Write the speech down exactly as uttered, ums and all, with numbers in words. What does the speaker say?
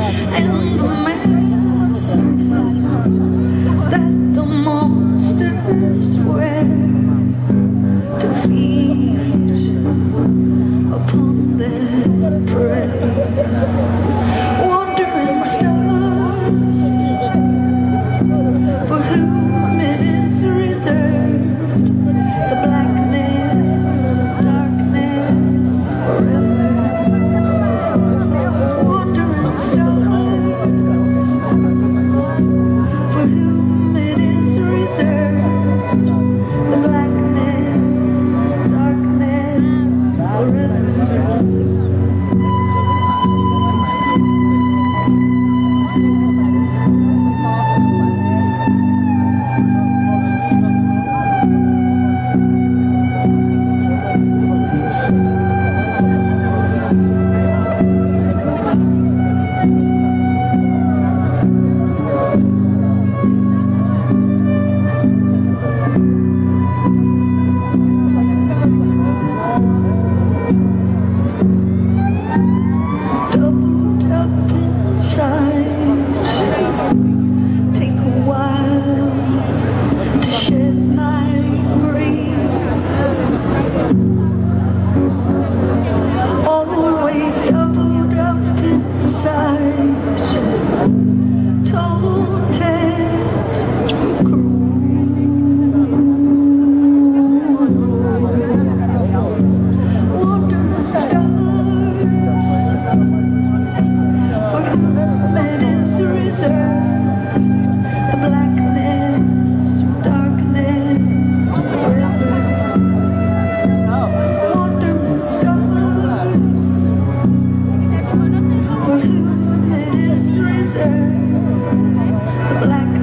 and the masks that the monsters wear to feed upon their prey. Wandering stars, for whom it is reserved the blackness of darkness forever. Wandering stars, for whom it is reserved the blackness of darkness forever. Take a while to shed my grief. Always doubled up inside, taunted, wandering stars, for whom it is reserved the blackness of darkness forever. Wandering stars, for whom it is reserved the blackness